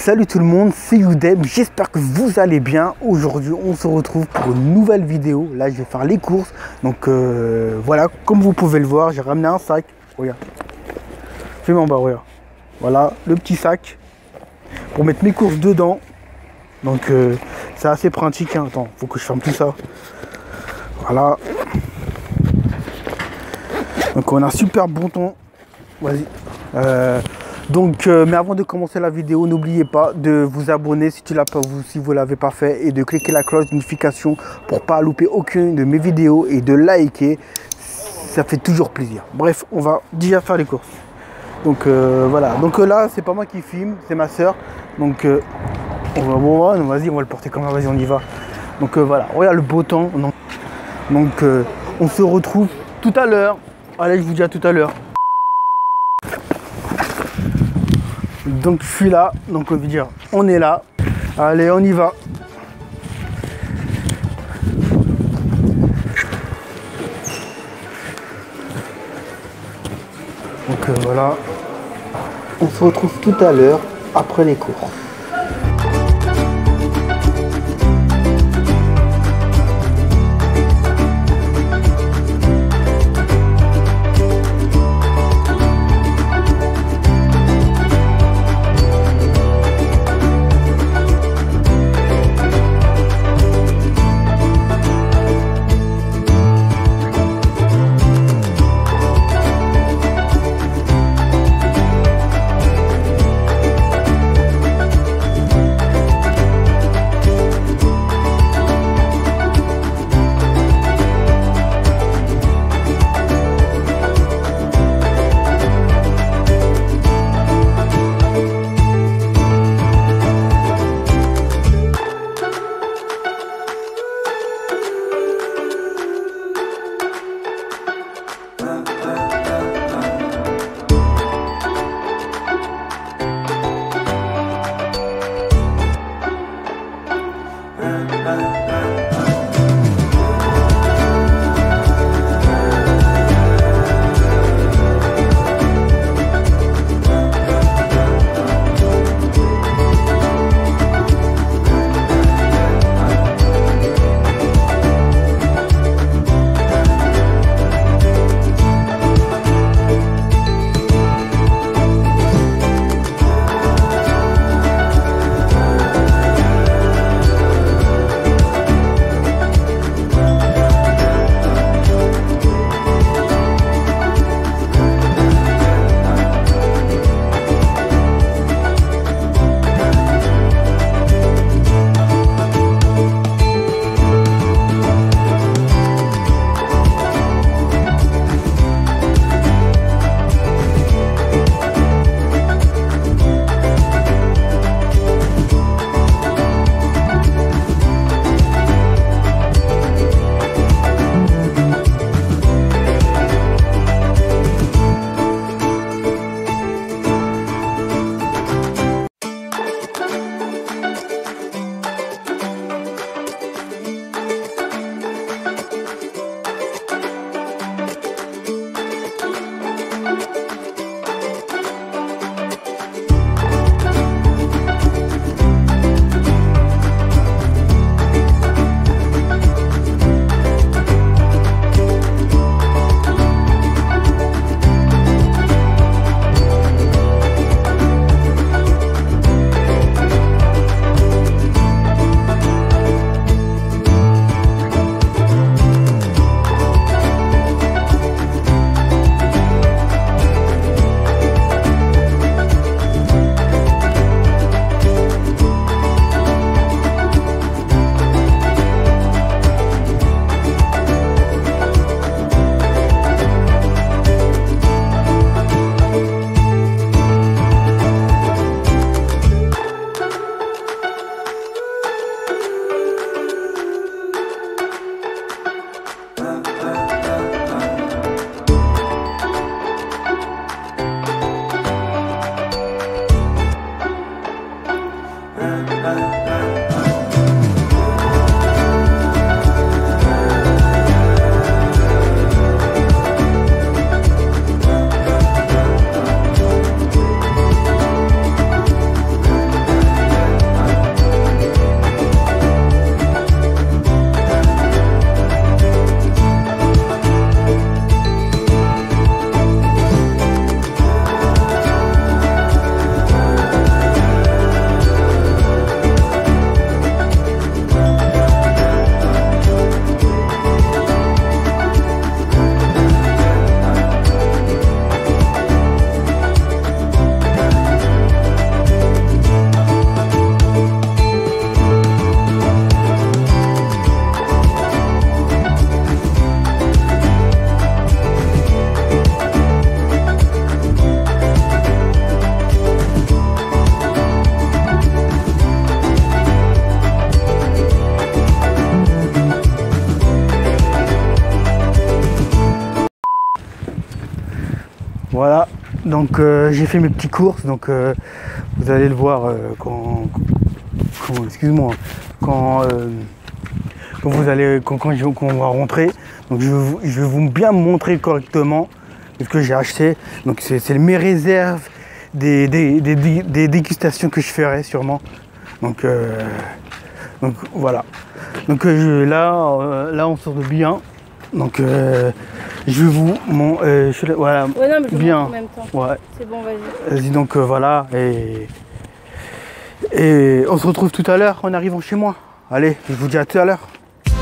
Salut tout le monde, c'est Youdeb, j'espère que vous allez bien. Aujourd'hui on se retrouve pour une nouvelle vidéo. Là je vais faire les courses. Donc voilà, comme vous pouvez le voir, j'ai ramené un sac. Regarde, fais en bas, regarde. Voilà le petit sac pour mettre mes courses dedans. Donc c'est assez pratique, hein. Attends, faut que je ferme tout ça. Voilà. Donc on a un super bon ton. Vas-y. Mais avant de commencer la vidéo, n'oubliez pas de vous abonner si vous l'avez pas fait et de cliquer la cloche de notification pour pas louper aucune de mes vidéos et de liker. Ça fait toujours plaisir. Bref, on va déjà faire les courses. Donc voilà. Donc là, c'est pas moi qui filme, c'est ma soeur. Donc vas-y, on va le porter comme ça. Vas-y, on y va. Donc voilà. Regarde le beau temps. Donc on se retrouve tout à l'heure. Allez, je vous dis à tout à l'heure. Donc je suis là, donc on veut dire on est là. Allez, on y va. Donc voilà, on se retrouve tout à l'heure après les cours. Donc j'ai fait mes petites courses, donc vous allez le voir excuse-moi, quand quand on va rentrer. Donc je vais vous bien montrer correctement ce que j'ai acheté. Donc c'est mes réserves des dégustations que je ferai sûrement. Donc voilà. Donc là on sort de bien. Donc je vais vous voilà, ouais, non, mais je bien en même temps. ouais, c'est bon, vas-y. Vas-y, donc voilà, et on se retrouve tout à l'heure en arrivant chez moi. Allez, je vous dis à tout à l'heure.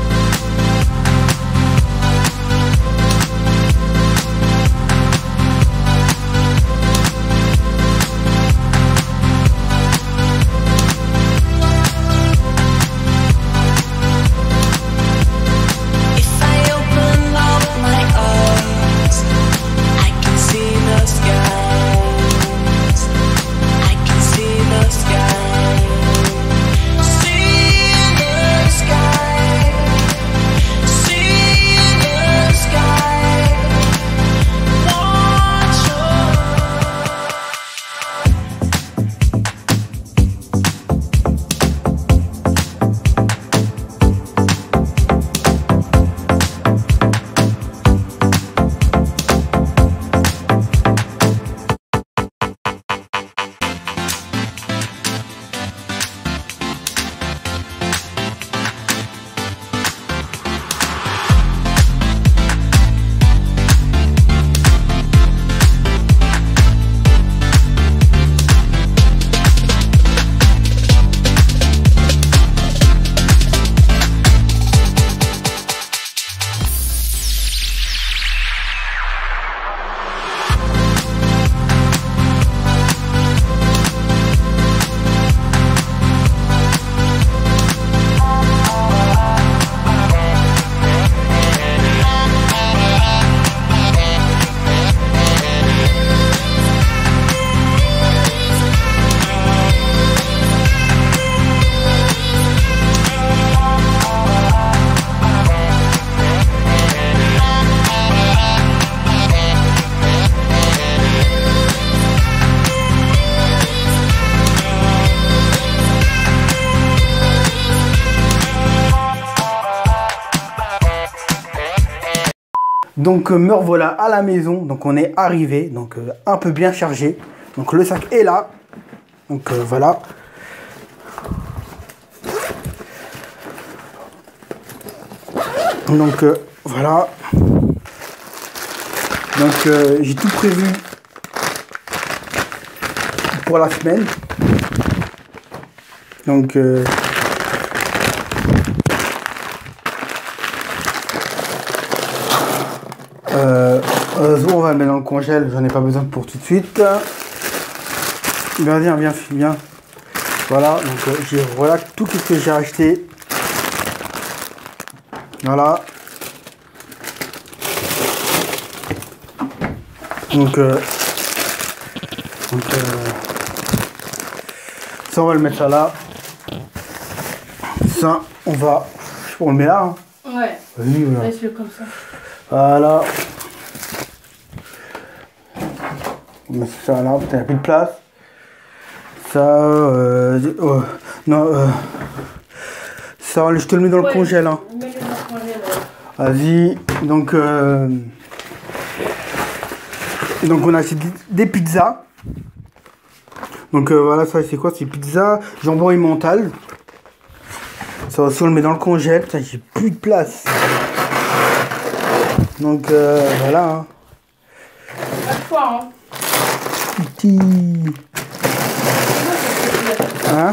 Donc me revoilà à la maison, donc on est arrivé, donc un peu bien chargé. Donc le sac est là, donc voilà. Donc voilà. Donc j'ai tout prévu pour la semaine. Donc on va le mettre dans le congèle, j'en ai pas besoin pour tout de suite. Viens. Voilà, donc voilà tout ce que j'ai acheté. Voilà. Donc ça on va le mettre ça là. Ça on le met là. Hein. Ouais. Vas-y, voilà. Laisse-le comme ça. Voilà. On met ça là, putain, il n'y a plus de place. Ça, ça, je te le mets dans le congèle. Hein. Mets-le dans le congèle. Vas-y. Donc on a acheté des pizzas. Donc voilà, ça c'est quoi? C'est pizza, jambon emmental. Ça aussi on le met dans le congèle. Putain, j'ai plus de place. Donc voilà. Hein. Pas de fois, hein. Petit. Hein?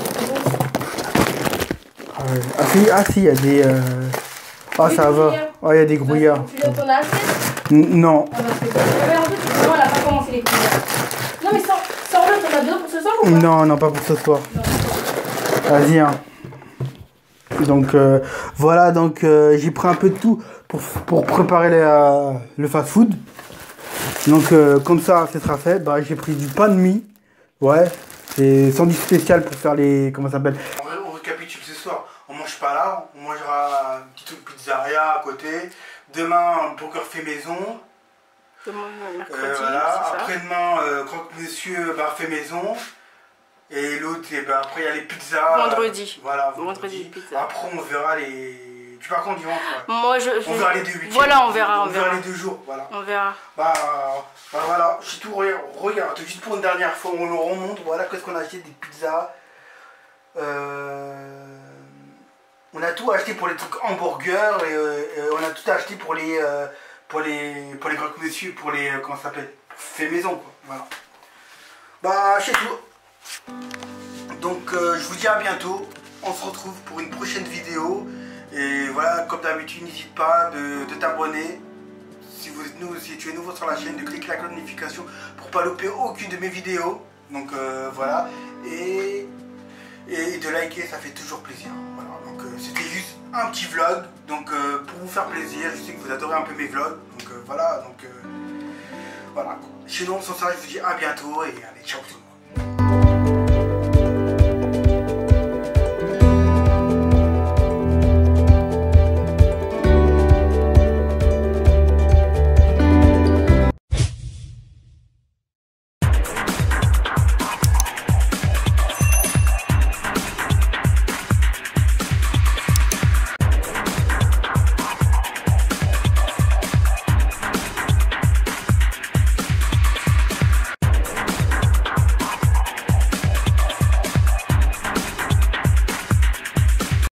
Ah si, il y a des... Ah ça va. Ah, il y a des gruyères. Tu l'as acheté? Non. Ah, parce que en fait, elle n'a pas commencé les gruyères. Non mais sors-le, t'en as besoin pour ce soir ou pas? Non, pas pour ce soir. Vas-y, hein. Donc voilà, donc j'ai pris un peu de tout pour préparer le fast-food. Donc comme ça, ce sera fait. Bah, j'ai pris du pain de mie. Ouais, c'est sandwich spécial pour faire les... Comment ça s'appelle? On récapitule ce soir. On mange pas là, on mangera une petite pizzeria à côté. Demain, un burger fait maison. mercredi, voilà. c'est ça. Après-demain, croque-monsieur fait maison. Et l'autre, après il y a les pizzas. Vendredi. Voilà, Vendredi, pizza. Après on verra les... Tu pars quand dimanche? Moi, on verra les 2 week-ends. Voilà, on verra. On verra les 2 jours, voilà. On verra. Bah voilà, j'ai tout regarde, juste pour une dernière fois, on le remonte, voilà qu'est-ce qu'on a acheté, des pizzas. On a tout acheté pour les trucs hamburgers et on a tout acheté pour les croque-monsieur, pour les comment ça s'appelle, fait maison quoi. Voilà. Bah c'est tout. Donc je vous dis à bientôt. On se retrouve pour une prochaine vidéo. Et voilà, comme d'habitude, n'hésite pas de t'abonner. Si tu es nouveau sur la chaîne, de cliquer la cloche de notification pour pas louper aucune de mes vidéos. Donc voilà. Et de liker, ça fait toujours plaisir. Voilà. Donc c'était juste un petit vlog. Donc pour vous faire plaisir, je sais que vous adorez un peu mes vlogs. Donc voilà. Donc voilà. Sinon, sans ça, je vous dis à bientôt et allez, ciao tout le monde.